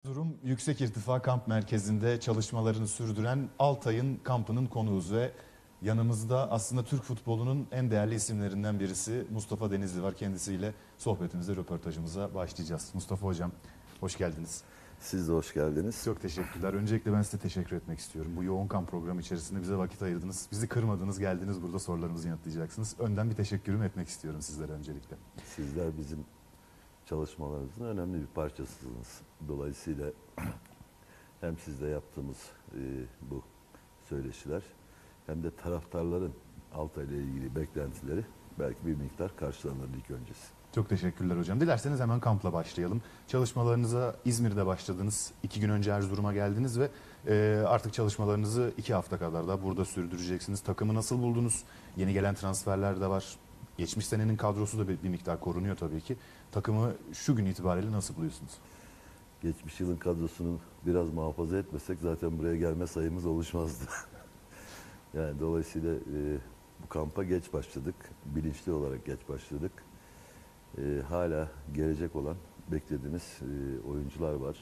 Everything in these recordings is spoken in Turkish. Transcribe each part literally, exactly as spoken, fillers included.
Erzurum Yüksek İrtifa Kamp Merkezi'nde çalışmalarını sürdüren Altay'ın kampının konuğuz ve yanımızda aslında Türk futbolunun en değerli isimlerinden birisi Mustafa Denizli var. Kendisiyle sohbetimize, röportajımıza başlayacağız. Mustafa Hocam, hoş geldiniz. Siz de hoş geldiniz. Çok teşekkürler. Öncelikle ben size teşekkür etmek istiyorum. Bu yoğun kamp programı içerisinde bize vakit ayırdınız. Bizi kırmadınız, geldiniz, burada sorularımızı yanıtlayacaksınız. Önden bir teşekkürümü etmek istiyorum sizlere öncelikle. Sizler bizim çalışmalarımızın önemli bir parçasısınız. Dolayısıyla hem sizle yaptığımız e, bu söyleşiler hem de taraftarların Altay ile ilgili beklentileri belki bir miktar karşılanır ilk öncesi. Çok teşekkürler hocam. Dilerseniz hemen kampla başlayalım. Çalışmalarınıza İzmir'de başladınız. İki gün önce Erzurum'a geldiniz ve e, artık çalışmalarınızı iki hafta kadar da burada sürdüreceksiniz. Takımı nasıl buldunuz? Yeni gelen transferler de var. Geçmiş senenin kadrosu da bir, bir miktar korunuyor tabii ki. Takımı şu gün itibariyle nasıl buluyorsunuz? Geçmiş yılın kadrosunu biraz muhafaza etmesek zaten buraya gelme sayımız oluşmazdı. Yani dolayısıyla e, bu kampa geç başladık. Bilinçli olarak geç başladık. E, hala gelecek olan beklediğimiz e, oyuncular var.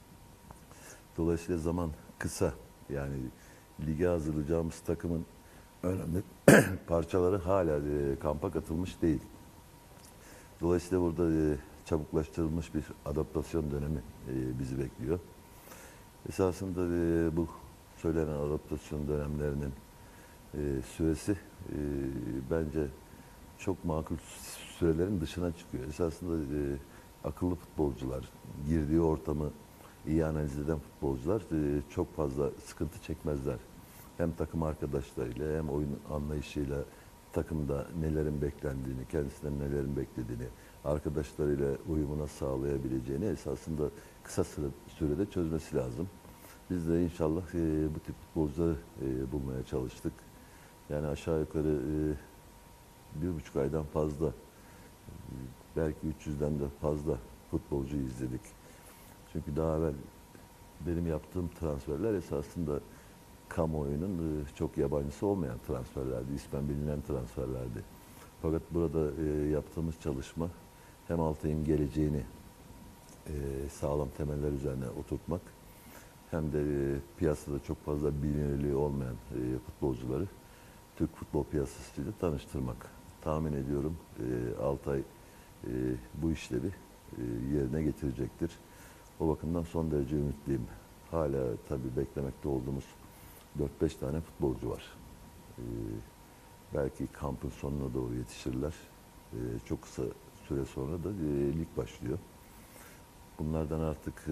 Dolayısıyla zaman kısa. Yani lige hazırlayacağımız takımın önemli parçaları hala e, kampa katılmış değil. Dolayısıyla burada e, çabuklaştırılmış bir adaptasyon dönemi e, bizi bekliyor. Esasında e, bu söylenen adaptasyon dönemlerinin e, süresi e, bence çok makul sürelerin dışına çıkıyor. Esasında e, akıllı futbolcular, girdiği ortamı iyi analiz eden futbolcular e, çok fazla sıkıntı çekmezler. Hem takım arkadaşlarıyla hem oyun anlayışıyla takımda nelerin beklendiğini, kendisinden nelerin beklediğini, arkadaşlarıyla uyumuna sağlayabileceğini esasında kısa süre, sürede çözmesi lazım. Biz de inşallah e, bu tip futbolcuları e, bulmaya çalıştık. Yani aşağı yukarı e, bir buçuk aydan fazla, belki üç yüzden de fazla futbolcu izledik. Çünkü daha evvel benim yaptığım transferler esasında kamuoyunun çok yabancısı olmayan transferlerdi, ismen bilinen transferlerdi. Fakat burada e, yaptığımız çalışma hem Altay'ın geleceğini e, sağlam temeller üzerine oturtmak hem de e, piyasada çok fazla bilinirliği olmayan e, futbolcuları Türk futbol piyasasıyla tanıştırmak. Tahmin ediyorum e, Altay e, bu işleri e, yerine getirecektir. O bakımdan son derece ümitliyim. Hala tabii beklemekte olduğumuz dört beş tane futbolcu var. Ee, belki kampın sonuna doğru yetişirler. Ee, çok kısa süre sonra da e, lig başlıyor. Bunlardan artık e,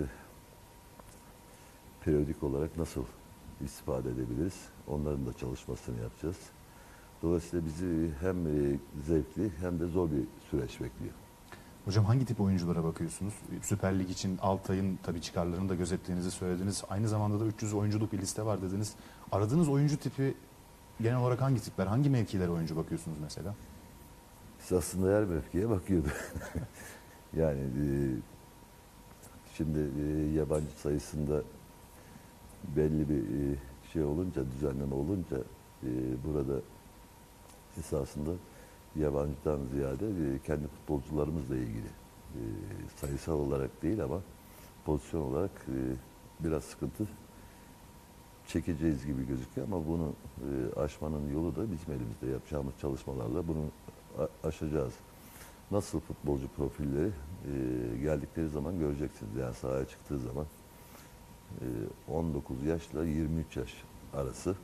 periyodik olarak nasıl istifade edebiliriz? Onların da çalışmasını yapacağız. Dolayısıyla bizi hem e, zevkli hem de zor bir süreç bekliyor. Hocam hangi tip oyunculara bakıyorsunuz? Süper Lig için Altay'ın tabii çıkarlarını da gözettiğinizi söylediniz. Aynı zamanda da üç yüz oyunculuk bir liste var dediniz. Aradığınız oyuncu tipi genel olarak hangi tipler, hangi mevkilere oyuncu bakıyorsunuz mesela? Biz aslında her mevkiye bakıyordu. yani e, şimdi e, yabancı sayısında belli bir e, şey olunca, düzenleme olunca e, burada esasında yabancıdan ziyade e, kendi futbolcularımızla ilgili e, sayısal olarak değil ama pozisyon olarak e, biraz sıkıntı çekeceğiz gibi gözüküyor ama bunu e, aşmanın yolu da bizim elimizde. Yapacağımız çalışmalarla bunu aşacağız. Nasıl futbolcu profilleri e, geldikleri zaman göreceksiniz. Yani sahaya çıktığı zaman e, on dokuz yaşla yirmi üç yaş arası.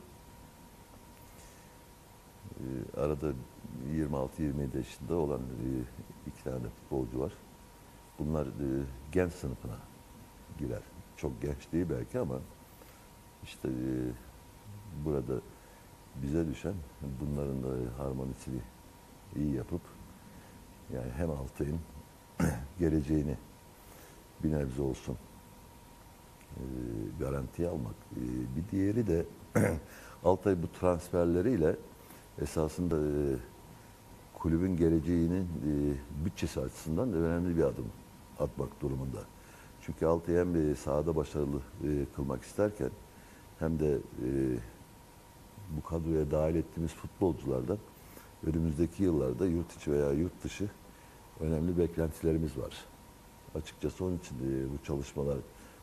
E, arada yirmi altı yirmi yedi yaşında olan e, iki tane futbolcu var. Bunlar e, genç sınıfına girer. Çok genç değil belki ama işte e, burada bize düşen bunların da harmonisini iyi yapıp yani hem Altay'ın geleceğini bir nebze olsun e, garantiye almak. E, bir diğeri de Altay bu transferleriyle esasında e, kulübün geleceğinin e, bütçesi açısından da önemli bir adım atmak durumunda. Çünkü Altay'ı hem de sahada başarılı e, kılmak isterken hem de e, bu kadroya dahil ettiğimiz futbolculardan önümüzdeki yıllarda yurt içi veya yurt dışı önemli beklentilerimiz var. Açıkçası onun için e, bu çalışmalar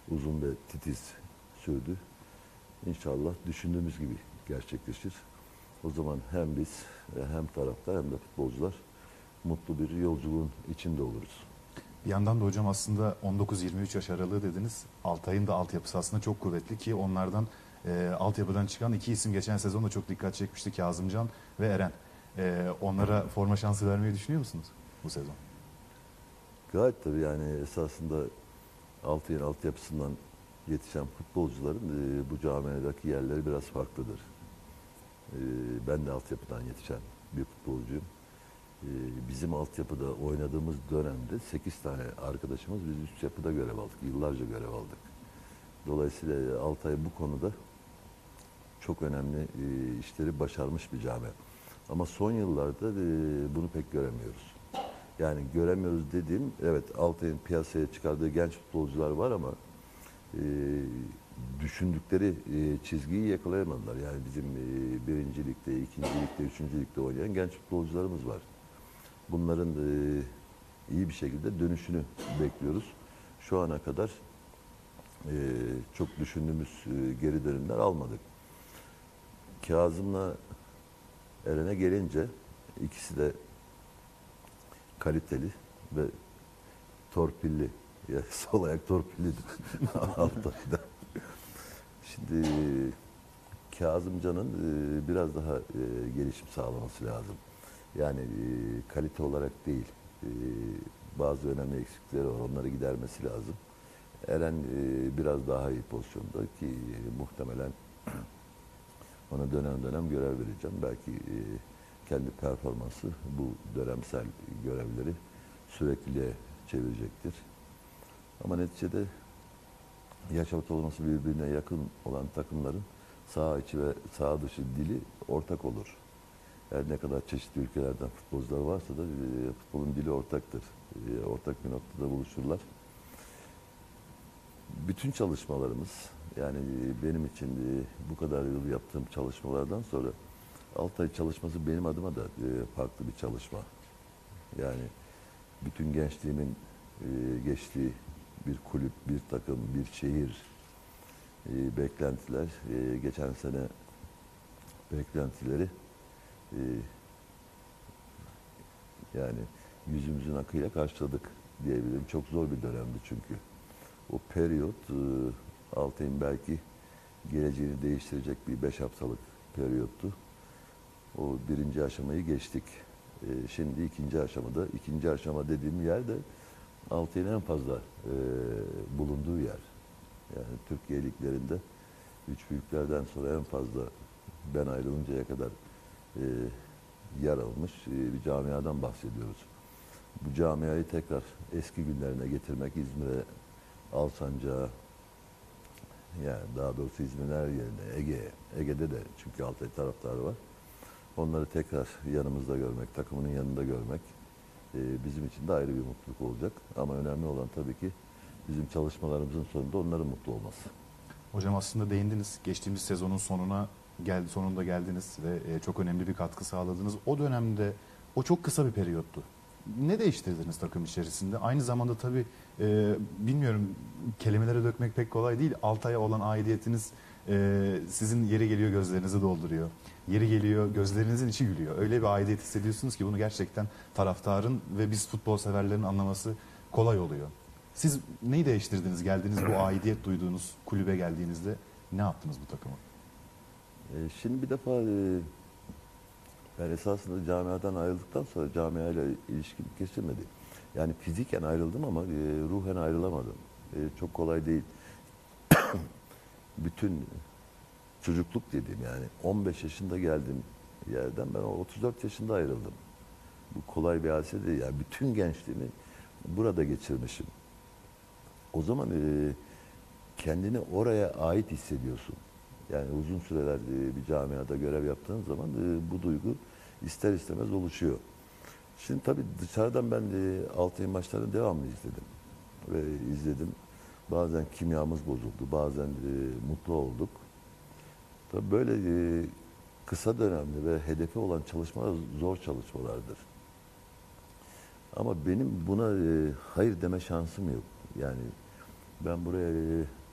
uzun ve titiz sürdü. İnşallah düşündüğümüz gibi gerçekleşir. O zaman hem biz hem taraftar hem de futbolcular mutlu bir yolculuğun içinde oluruz. Bir yandan da hocam aslında on dokuz yirmi üç yaş aralığı dediniz. Altay'ın da altyapısı aslında çok kuvvetli ki onlardan e, altyapıdan çıkan iki isim geçen sezon da çok dikkat çekmişti. Kazımcan ve Eren. E, onlara forma şansı vermeyi düşünüyor musunuz bu sezon? Gayet tabii, yani esasında Altay'ın altyapısından yetişen futbolcuların e, bu camiadaki yerleri biraz farklıdır. E, ben de altyapıdan yetişen bir futbolcuyum. E, bizim altyapıda oynadığımız dönemde sekiz tane arkadaşımız biz üst yapıda görev aldık. Yıllarca görev aldık. Dolayısıyla Altay bu konuda çok önemli e, işleri başarmış bir camia. Ama son yıllarda e, bunu pek göremiyoruz. Yani göremiyoruz dediğim, evet Altay'ın piyasaya çıkardığı genç futbolcular var ama e, düşündükleri e, çizgiyi yakalayamadılar. Yani bizim e, birinci ligde, ikinci ligde, üçüncü ligde oynayan genç futbolcularımız var. Bunların e, iyi bir şekilde dönüşünü bekliyoruz. Şu ana kadar e, çok düşündüğümüz e, geri dönümler almadık. Kazım'la Eren'e gelince ikisi de kaliteli ve torpilli. Ya sol ayak torpillidir Altay'da. Şimdi Kazımcan'ın e, biraz daha e, gelişim sağlaması lazım. Yani e, kalite olarak değil. E, bazı önemli eksikleri var. Onları gidermesi lazım. Eren e, biraz daha iyi pozisyonda ki e, muhtemelen ona dönem dönem görev vereceğim. Belki e, kendi performansı bu dönemsel görevleri sürekliliğe çevirecektir. Ama neticede yaş ortalaması birbirine yakın olan takımların sağ içi ve sağ dışı dili ortak olur. Her ne kadar çeşitli ülkelerden futbolcular varsa da e, futbolun dili ortaktır. E, ortak bir noktada buluşurlar. Bütün çalışmalarımız, yani benim için e, bu kadar yıl yaptığım çalışmalardan sonra Altay çalışması benim adıma da e, farklı bir çalışma. Yani bütün gençliğimin e, geçtiği bir kulüp, bir takım, bir şehir, e, beklentiler, e, geçen sene beklentileri e, yani yüzümüzün akıyla karşıladık diyebilirim. Çok zor bir dönemdi çünkü. O periyot e, Altay'ın belki geleceğini değiştirecek bir beş haftalık periyottu. O birinci aşamayı geçtik. E, şimdi ikinci aşamada, ikinci aşama dediğim yer de Altay'ın en fazla e, bulunduğu yer. Yani Türkiye liglerinde üç büyüklerden sonra en fazla ben ayrılıncaya kadar e, yer almış e, bir camiadan bahsediyoruz. Bu camiayı tekrar eski günlerine getirmek, İzmir'e, Alsancak'a, yani daha doğrusu İzmir'in her yerine, Ege'ye, Ege'de de çünkü Altay taraftarı var. Onları tekrar yanımızda görmek, takımının yanında görmek e, bizim için de ayrı bir mutluluk olacak. Ama önemli olan tabii ki bizim çalışmalarımızın sonunda onların mutlu olması. Hocam aslında değindiniz. Geçtiğimiz sezonun sonuna geldi, sonunda geldiniz ve e, çok önemli bir katkı sağladınız. O dönemde o çok kısa bir periyottu. Ne değiştirdiniz takım içerisinde? Aynı zamanda tabii e, bilmiyorum, kelimelere dökmek pek kolay değil. Altay'a olan aidiyetiniz e, sizin yeri geliyor gözlerinizi dolduruyor. Yeri geliyor gözlerinizin içi gülüyor. Öyle bir aidiyet hissediyorsunuz ki bunu gerçekten taraftarın ve biz futbol severlerin anlaması kolay oluyor. Siz neyi değiştirdiniz? Geldiniz bu aidiyet duyduğunuz kulübe geldiğinizde ne yaptınız bu takıma? E, şimdi bir defa e, ben esasında camiadan ayrıldıktan sonra camiayla ilişkim kesilmedi. Yani fiziken ayrıldım ama e, ruhen ayrılamadım. E, çok kolay değil. Bütün çocukluk dediğim, yani on beş yaşında geldiğim yerden ben otuz dört yaşında ayrıldım. Bu kolay bir hadise değil. Yani bütün gençliğimi burada geçirmişim. O zaman e, kendini oraya ait hissediyorsun. Yani uzun süreler e, bir camiada görev yaptığın zaman e, bu duygu ister istemez oluşuyor. Şimdi tabii dışarıdan ben de Altay'ın maçlarını devamlı izledim. Ve izledim. Bazen kimyamız bozuldu, bazen e, mutlu olduk. Tabii böyle e, kısa dönemli ve hedefi olan çalışmalar zor çalışmalardır. Ama benim buna e, hayır deme şansım yok. Yani ben buraya e,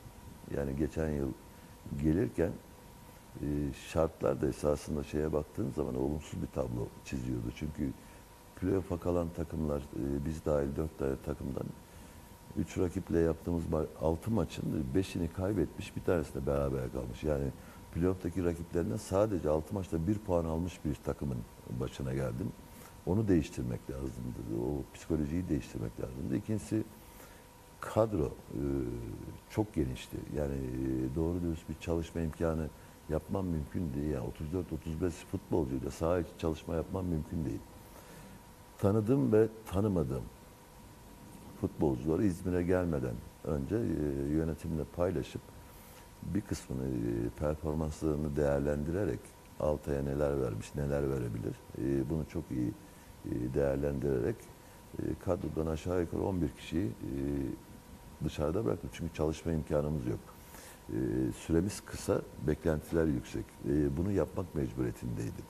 Yani geçen yıl gelirken e, şartlar da esasında şeye baktığın zaman olumsuz bir tablo çiziyordu. Çünkü playoff'a kalan takımlar, e, biz dahil dört tane takımdan üç rakiple yaptığımız altı maçın beşini kaybetmiş, bir tanesi de beraber kalmış. Yani playoff'taki rakiplerinden sadece altı maçta bir puan almış bir takımın başına geldim. Onu değiştirmek lazımdı. O psikolojiyi değiştirmek lazımdı. İkincisi kadro e, çok genişti. Yani e, doğru dürüst bir çalışma imkanı yapmam mümkün değil. Yani otuz dört otuz beş futbolcuyla saha içi çalışma yapmam mümkün değil. Tanıdığım ve tanımadığım futbolcuları İzmir'e gelmeden önce e, yönetimle paylaşıp bir kısmını e, performanslarını değerlendirerek Altay'a neler vermiş, neler verebilir, e, bunu çok iyi e, değerlendirerek e, kadrodan aşağı yukarı on bir kişiyi e, dışarıda bıraktım. Çünkü çalışma imkanımız yok. E, süremiz kısa, beklentiler yüksek. E, bunu yapmak mecburiyetindeydim.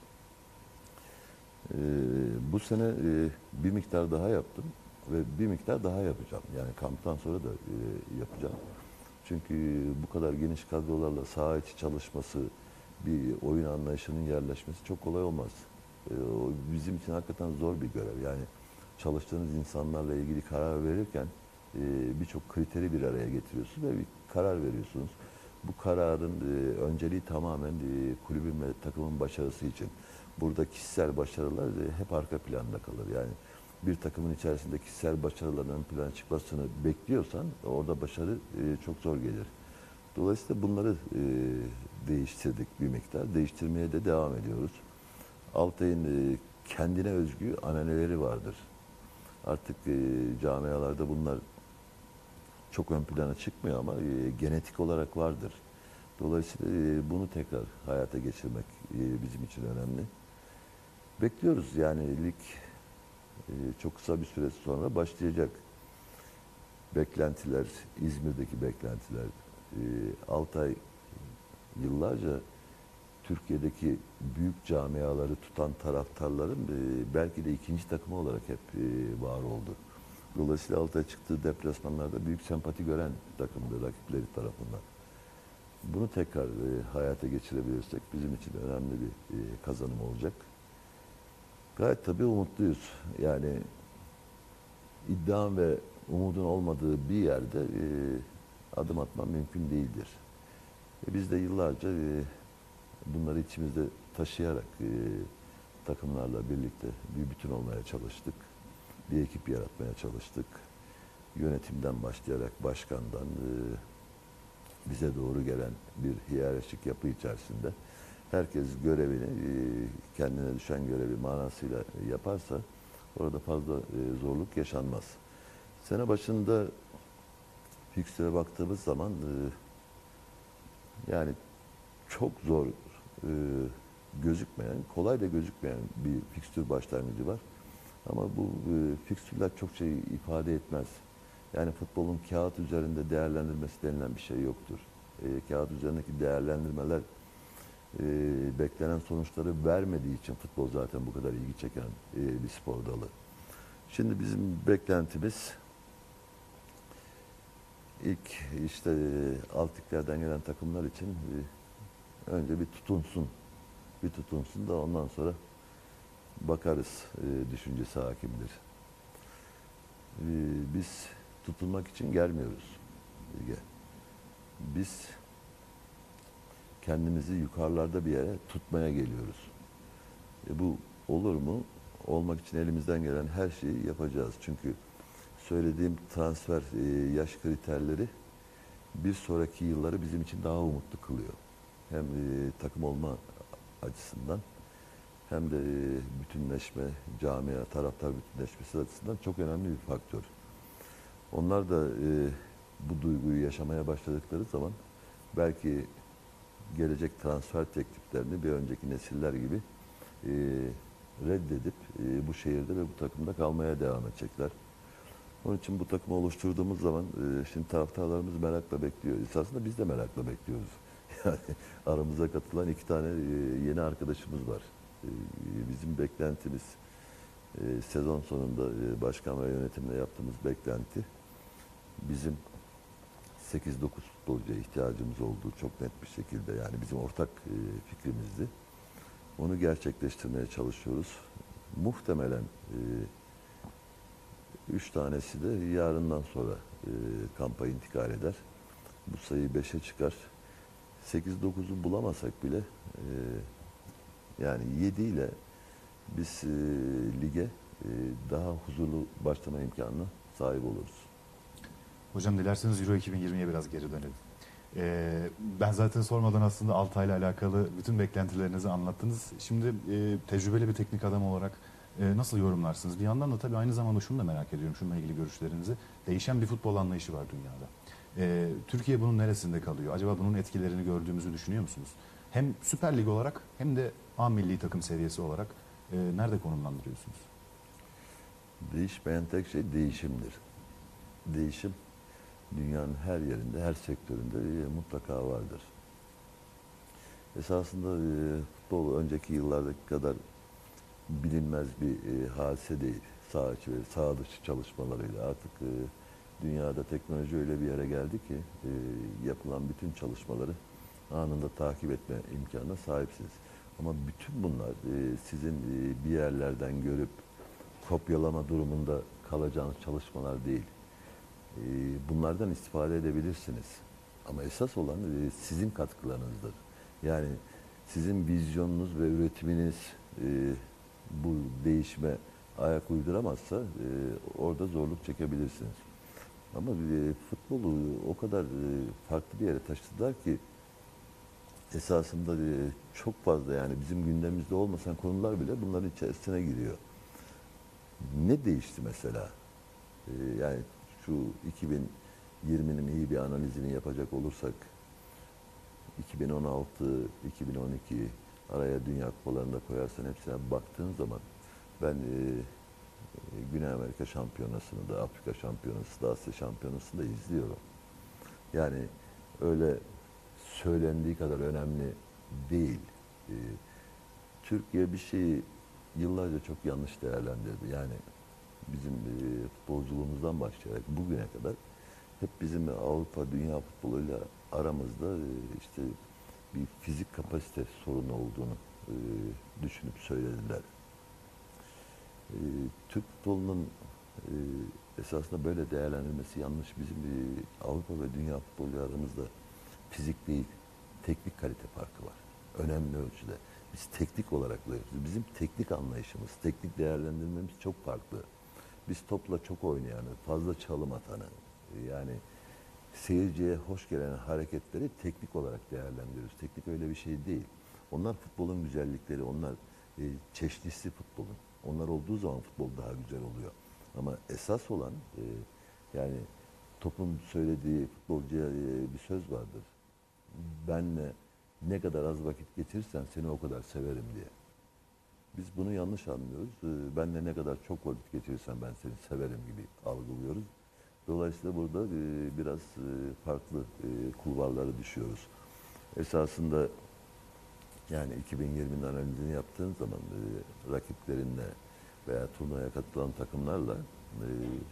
E, bu sene e, bir miktar daha yaptım ve bir miktar daha yapacağım. Yani kamptan sonra da e, yapacağım. Çünkü bu kadar geniş kadrolarla saha içi çalışması, bir oyun anlayışının yerleşmesi çok kolay olmaz. E, o bizim için hakikaten zor bir görev. Yani çalıştığınız insanlarla ilgili karar verirken e, birçok kriteri bir araya getiriyorsunuz ve bir karar veriyorsunuz. Bu kararın e, önceliği tamamen e, kulübün ve takımın başarısı için. Burada kişisel başarılar e, hep arka planda kalır. Yani bir takımın içerisinde kişisel başarıların ön plana çıkmasını bekliyorsan orada başarı e, çok zor gelir. Dolayısıyla bunları e, değiştirdik bir miktar. Değiştirmeye de devam ediyoruz. Altay'ın e, kendine özgü ananeleri vardır. Artık e, camialarda bunlar çok ön plana çıkmıyor ama e, genetik olarak vardır. Dolayısıyla e, bunu tekrar hayata geçirmek e, bizim için önemli. Bekliyoruz yani lig e, çok kısa bir süre sonra başlayacak. Beklentiler, İzmir'deki beklentiler, e, Altay yıllarca Türkiye'deki büyük camiaları tutan taraftarların e, belki de ikinci takımı olarak hep e, var oldu. Dolayısıyla Altay çıktığı deplasmanlarda büyük sempati gören takımdı rakipleri tarafından. Bunu tekrar e, hayata geçirebilirsek bizim için önemli bir e, kazanım olacak. Gayet tabii umutluyuz. Yani iddiam ve umudun olmadığı bir yerde e, adım atman mümkün değildir. E, biz de yıllarca e, bunları içimizde taşıyarak e, takımlarla birlikte bir bütün olmaya çalıştık. Bir ekip yaratmaya çalıştık. Yönetimden başlayarak başkandan e, bize doğru gelen bir hiyerarşik yapı içerisinde herkes görevini, e, kendine düşen görevi manasıyla yaparsa orada fazla e, zorluk yaşanmaz. Sene başında fikstüre baktığımız zaman e, yani çok zor e, gözükmeyen, kolay da gözükmeyen bir fikstür başlangıcı var. Ama bu e, fikstürler çok şey ifade etmez. Yani futbolun kağıt üzerinde değerlendirmesi denilen bir şey yoktur. E, kağıt üzerindeki değerlendirmeler e, beklenen sonuçları vermediği için futbol zaten bu kadar ilgi çeken e, bir spor dalı. Şimdi bizim beklentimiz ilk işte e, alt liglerden gelen takımlar için e, önce bir tutunsun. Bir tutunsun da ondan sonra bakarız e, düşüncesi hakimdir. E, biz tutunmak için gelmiyoruz lige. Biz kendimizi yukarılarda bir yere tutmaya geliyoruz. E, bu olur mu? Olmak için elimizden gelen her şeyi yapacağız. Çünkü söylediğim transfer e, yaş kriterleri bir sonraki yılları bizim için daha umutlu kılıyor. Hem e, takım olma açısından hem de e, bütünleşme, camia, taraftar bütünleşmesi açısından çok önemli bir faktör. Onlar da e, bu duyguyu yaşamaya başladıkları zaman belki gelecek transfer tekliflerini bir önceki nesiller gibi e, reddedip e, bu şehirde ve bu takımda kalmaya devam edecekler. Onun için bu takımı oluşturduğumuz zaman e, şimdi taraftarlarımız merakla bekliyor. Esasında biz de merakla bekliyoruz. Yani aramıza katılan iki tane e, yeni arkadaşımız var. E, bizim beklentimiz e, sezon sonunda e, başkan ve yönetimle yaptığımız beklenti bizim sekiz dokuz futbolcuya ihtiyacımız olduğu çok net bir şekilde, yani bizim ortak e, fikrimizdi. Onu gerçekleştirmeye çalışıyoruz. Muhtemelen e, üç tanesi de yarından sonra e, kampa intikal eder. Bu sayı beşe çıkar. sekiz dokuzu bulamasak bile e, yani yedi ile biz e, lige e, daha huzurlu başlama imkanına sahip oluruz. Hocam dilerseniz Euro iki bin yirmiye biraz geri dönelim. Ee, ben zaten sormadan aslında Altay'la alakalı bütün beklentilerinizi anlattınız. Şimdi e, tecrübeli bir teknik adam olarak e, nasıl yorumlarsınız? Bir yandan da tabii aynı zamanda şunu da merak ediyorum, şununla ilgili görüşlerinizi. Değişen bir futbol anlayışı var dünyada. Ee, Türkiye bunun neresinde kalıyor? Acaba bunun etkilerini gördüğümüzü düşünüyor musunuz? Hem Süper Lig olarak hem de A milli takım seviyesi olarak e, nerede konumlandırıyorsunuz? Değişmeyen tek şey değişimdir. Değişim dünyanın her yerinde, her sektöründe e, mutlaka vardır. Esasında e, futbol önceki yıllardaki kadar bilinmez bir e, hadise değil. Sağ içi ve sağ dışı çalışmalarıyla artık e, dünyada teknoloji öyle bir yere geldi ki e, yapılan bütün çalışmaları anında takip etme imkanına sahipsiniz. Ama bütün bunlar e, sizin e, bir yerlerden görüp kopyalama durumunda kalacağınız çalışmalar değil. E, bunlardan istifade edebilirsiniz. Ama esas olan e, sizin katkılarınızdır. Yani sizin vizyonunuz ve üretiminiz e, bu değişime ayak uyduramazsa e, orada zorluk çekebilirsiniz. Ama e, futbolu o kadar e, farklı bir yere taşıdılar ki esasında e, çok fazla, yani bizim gündemimizde olmasan konular bile bunların içerisine giriyor. Ne değişti mesela? E, yani şu iki bin yirminin iyi bir analizini yapacak olursak iki bin on altı, iki bin on iki araya Dünya Kupalarında koyarsan hepsine baktığın zaman ben e, Güney Amerika Şampiyonası'nı da, Afrika Şampiyonası da, Asya Şampiyonası'nı da izliyorum. Yani öyle söylendiği kadar önemli değil. Ee, Türkiye bir şeyi yıllarca çok yanlış değerlendirdi. Yani bizim e, futbolculuğumuzdan başlayarak bugüne kadar hep bizim Avrupa, dünya futboluyla aramızda e, işte bir fizik kapasite sorunu olduğunu e, düşünüp söylediler. E, Türk futbolunun e, esasında böyle değerlendirilmesi yanlış. Bizim e, Avrupa ve dünya futbolu aramızda fizik değil, teknik kalite farkı var. Önemli ölçüde. Biz teknik olarak zayıfız. Bizim teknik anlayışımız, teknik değerlendirmemiz çok farklı. Biz topla çok oynayanı, fazla çalım atanı, yani seyirciye hoş gelen hareketleri teknik olarak değerlendiriyoruz. Teknik öyle bir şey değil. Onlar futbolun güzellikleri, onlar e, çeşitlisi futbolun. Onlar olduğu zaman futbol daha güzel oluyor. Ama esas olan e, yani topun söylediği futbolcuya e, bir söz vardır. Benle ne kadar az vakit geçirirsen seni o kadar severim diye. Biz bunu yanlış anlıyoruz. E, benle ne kadar çok vakit geçirirsen ben seni severim gibi algılıyoruz. Dolayısıyla burada e, biraz e, farklı e, kulvarlara düşüyoruz. Esasında yani iki bin yirminin analizini yaptığın zaman e, rakiplerinle veya turnuvaya katılan takımlarla e,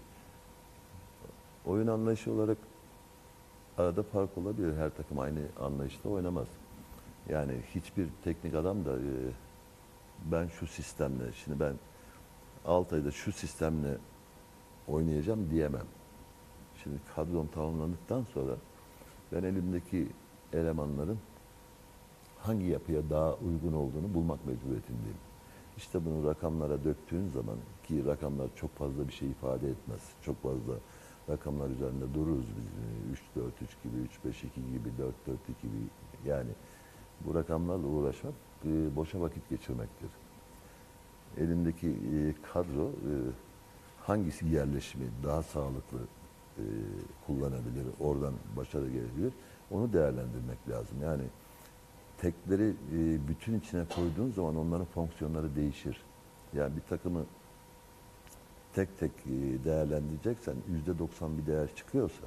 oyun anlayışı olarak arada fark olabilir. Her takım aynı anlayışta oynamaz. Yani hiçbir teknik adam da e, ben şu sistemle, şimdi ben altı ayda şu sistemle oynayacağım diyemem. Şimdi kadrom tamamlandıktan sonra ben elimdeki elemanların hangi yapıya daha uygun olduğunu bulmak mecburiyetindeyim. İşte bunu rakamlara döktüğün zaman, ki rakamlar çok fazla bir şey ifade etmez. Çok fazla rakamlar üzerinde dururuz biz. üç dört üç gibi, üç beş iki gibi, dört dört iki gibi. Yani bu rakamlarla uğraşmak e, boşa vakit geçirmektir. Elindeki e, kadro e, hangisi yerleşimi daha sağlıklı e, kullanabilir, oradan başarı gelebilir, onu değerlendirmek lazım. Yani tekleri e, bütün içine koyduğun zaman onların fonksiyonları değişir. Yani bir takımı tek tek e, değerlendireceksen yüzde doksan bir değer çıkıyorsa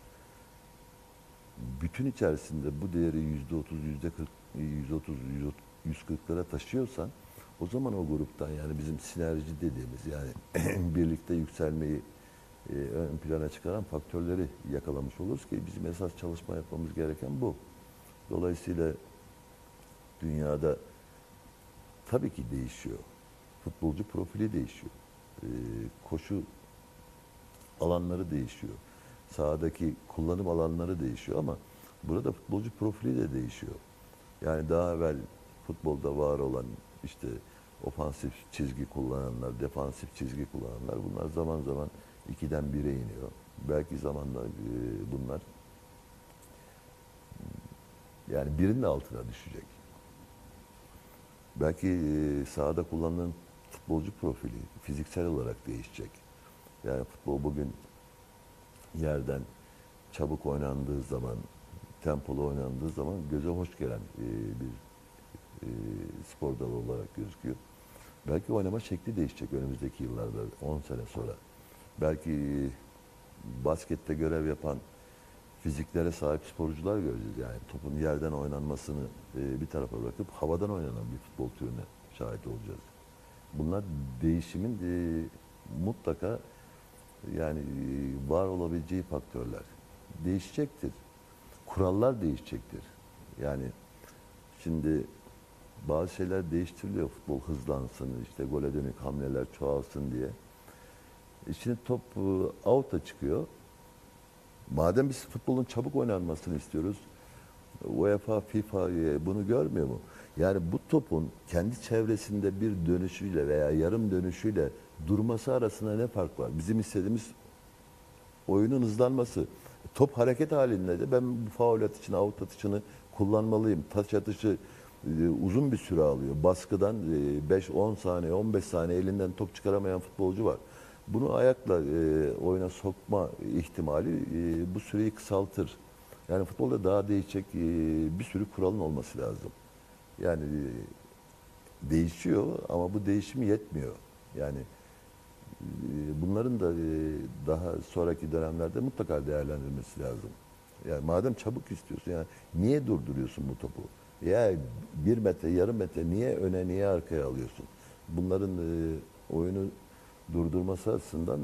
bütün içerisinde bu değeri yüzde otuz, yüzde kırk, yüz otuz, yüz kırklara taşıyorsan o zaman o gruptan, yani bizim sinerji dediğimiz, yani birlikte yükselmeyi e, ön plana çıkaran faktörleri yakalamış oluruz ki bizim esas çalışma yapmamız gereken bu. Dolayısıyla dünyada tabii ki değişiyor. Futbolcu profili değişiyor. E, koşu alanları değişiyor. Sahadaki kullanım alanları değişiyor ama burada futbolcu profili de değişiyor. Yani daha evvel futbolda var olan işte ofansif çizgi kullananlar, defansif çizgi kullananlar bunlar zaman zaman ikiden bire iniyor. Belki zamanla e, bunlar yani birinin altına düşecek. Belki e, sahada kullanılan futbolcu profili fiziksel olarak değişecek. Yani futbol bugün yerden çabuk oynandığı zaman, tempolu oynandığı zaman göze hoş gelen e, bir e, spor dalı olarak gözüküyor. Belki oynama şekli değişecek önümüzdeki yıllarda, on sene sonra. Belki e, baskette görev yapan fiziklere sahip sporcular göreceğiz. Yani topun yerden oynanmasını e, bir tarafa bırakıp havadan oynanan bir futbol türüne şahit olacağız. Bunlar değişimin e, mutlaka yani e, var olabileceği faktörler. Değişecektir. Kurallar değişecektir. Yani şimdi bazı şeyler değiştiriliyor. Futbol hızlansın, işte gole dönük hamleler çoğalsın diye. E şimdi top e, out'a çıkıyor. Madem biz futbolun çabuk oynanmasını istiyoruz, UEFA, FIFA e, bunu görmüyor mu? Yani bu topun kendi çevresinde bir dönüşüyle veya yarım dönüşüyle durması arasında ne fark var? Bizim istediğimiz oyunun hızlanması. Top hareket halinde de ben bu faul atışını, out atışını kullanmalıyım. Taç atışı e, uzun bir süre alıyor. Baskıdan e, beş on saniye, on beş saniye elinden top çıkaramayan futbolcu var. Bunu ayakla e, oyuna sokma ihtimali e, bu süreyi kısaltır. Yani futbolda daha değişecek e, bir sürü kuralın olması lazım. Yani e, değişiyor ama bu değişim yetmiyor. Yani e, bunların da e, daha sonraki dönemlerde mutlaka değerlendirilmesi lazım. Yani madem çabuk istiyorsun, yani niye durduruyorsun bu topu? Ya bir metre, yarım metre niye öne, niye arkaya alıyorsun? Bunların e, oyunu durdurması açısından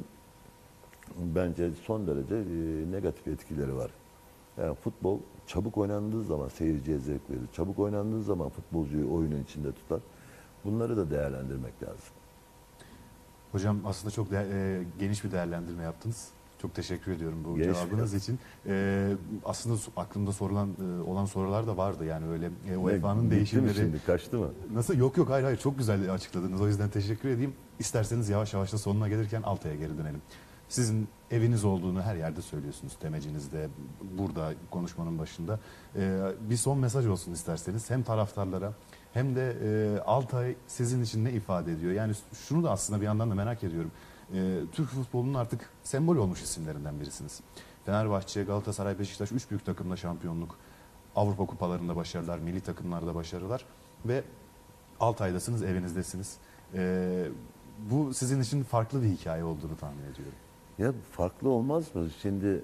bence son derece e, negatif etkileri var. Yani futbol çabuk oynandığı zaman seyirciye zevk verir. Çabuk oynandığı zaman futbolcuyu oyunun içinde tutar. Bunları da değerlendirmek lazım. Hocam aslında çok de- e, geniş bir değerlendirme yaptınız. Çok teşekkür ediyorum bu Geniş cevabınız bir- için. E, aslında so- aklımda sorulan e, olan sorular da vardı. Yani öyle e, Ne, UEFA'nın bitti mi değişimleri şimdi? Kaçtı mı? nasıl? Yok yok, hayır hayır, çok güzel açıkladınız. O yüzden teşekkür edeyim. İsterseniz yavaş yavaş da sonuna gelirken Altay'a geri dönelim. Sizin eviniz olduğunu her yerde söylüyorsunuz. Temecinizde, burada konuşmanın başında. E, bir son mesaj olsun isterseniz. Hem taraftarlara hem de e, Altay sizin için ne ifade ediyor? Yani şunu da aslında bir yandan da merak ediyorum. E, Türk futbolunun artık sembol olmuş isimlerinden birisiniz. Fenerbahçe, Galatasaray, Beşiktaş üç büyük takımda şampiyonluk, Avrupa kupalarında başarılar, milli takımlarda başarılar ve Altay'dasınız, evinizdesiniz. E, bu sizin için farklı bir hikaye olduğunu tahmin ediyorum. Ya farklı olmaz mı? Şimdi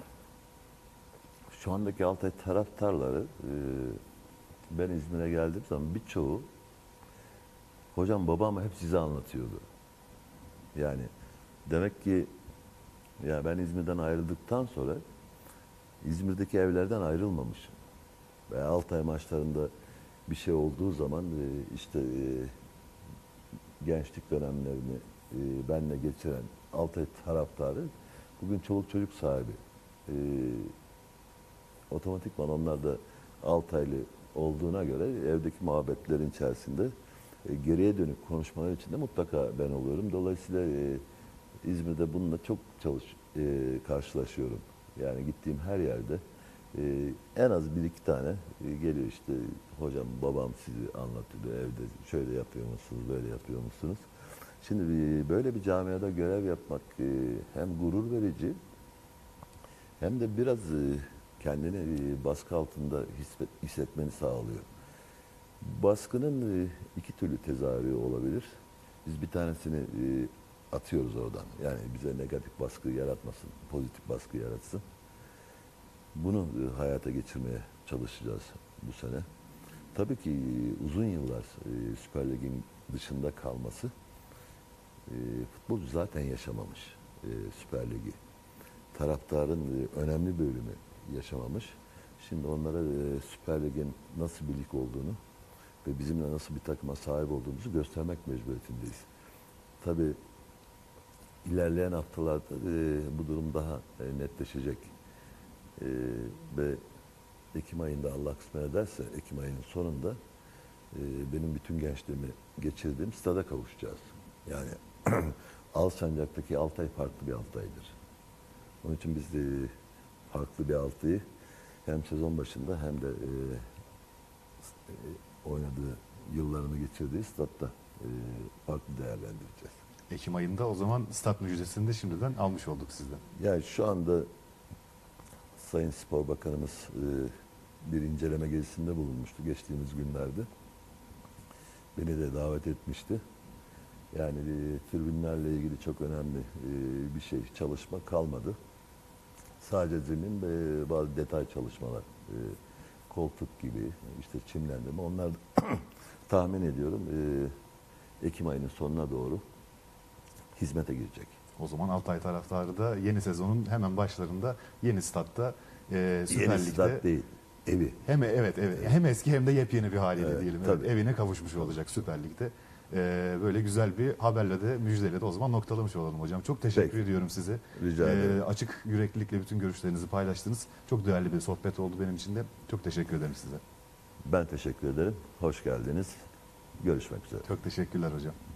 şu andaki Altay taraftarları e, ben İzmir'e geldiğim zaman birçoğu hocam babam hep size anlatıyordu. Yani demek ki ya ben İzmir'den ayrıldıktan sonra İzmir'deki evlerden ayrılmamışım. Ve Altay maçlarında bir şey olduğu zaman e, işte e, gençlik dönemlerini e, benle geçiren Altay taraftarı bugün çoluk çocuk sahibi. E, otomatikman onlar da Altaylı olduğuna göre evdeki muhabbetlerin içerisinde e, geriye dönük konuşmalar içinde mutlaka ben oluyorum. Dolayısıyla e, İzmir'de bununla çok çalış e, karşılaşıyorum. Yani gittiğim her yerde e, en az bir iki tane e, geliyor işte hocam babam sizi anlatıyordu evde şöyle yapıyor musunuz böyle yapıyor musunuz? Şimdi e, böyle bir camiada görev yapmak e, hem gurur verici hem de biraz e, kendini e, baskı altında hisset, hissetmeni sağlıyor. Baskının e, iki türlü tezahürü olabilir. Biz bir tanesini e, atıyoruz oradan. Yani bize negatif baskı yaratmasın, pozitif baskı yaratsın. Bunu e, hayata geçirmeye çalışacağız bu sene. Tabii ki e, uzun yıllar e, Süper Lig'in dışında kalması e, futbolcu zaten yaşamamış. e, Süper Ligi. Taraftarın e, önemli bölümü yaşamamış. Şimdi onlara e, Süper Lig'in nasıl bir lig olduğunu ve bizimle nasıl bir takıma sahip olduğumuzu göstermek mecburiyetindeyiz. Tabii ilerleyen haftalarda e, bu durum daha e, netleşecek. E, ve Ekim ayında Allah kısmet ederse Ekim ayının sonunda e, benim bütün gençliğimi geçirdiğim stada kavuşacağız. Yani Alsancak'taki Altay farklı bir Altay'dır. Onun için biz de farklı bir Altay'ı hem sezon başında hem de e, e, oynadığı yıllarını geçirdiği statta e, farklı değerlendireceğiz. Ekim ayında o zaman stat müjdesini de şimdiden almış olduk sizden. Yani şu anda Sayın Spor Bakanımız e, bir inceleme gezisinde bulunmuştu geçtiğimiz günlerde. Beni de davet etmişti. Yani e, tribünlerle ilgili çok önemli e, bir şey, çalışma kalmadı. Sadece zemin ve bazı detay çalışmalar, e, koltuk gibi, işte çimlendirme, onlar da tahmin ediyorum e, Ekim ayının sonuna doğru hizmete girecek. O zaman Altay taraftarı da yeni sezonun hemen başlarında yeni statta e, Süper Yeni Lig'de stat değil, evi. hem evet evet hem eski hem de yepyeni bir haliyle Evet, diyelim. tabii. Evine kavuşmuş olacak Süper Lig'de. E, böyle güzel bir haberle de müjdeyle de o zaman noktalamış olalım hocam. Çok teşekkür Peki. ediyorum size. Rica ederim. Açık yüreklilikle bütün görüşlerinizi paylaştınız. Çok değerli bir sohbet oldu benim için de. Çok teşekkür ederim size. Ben teşekkür ederim. Hoş geldiniz. Görüşmek üzere. Çok teşekkürler hocam.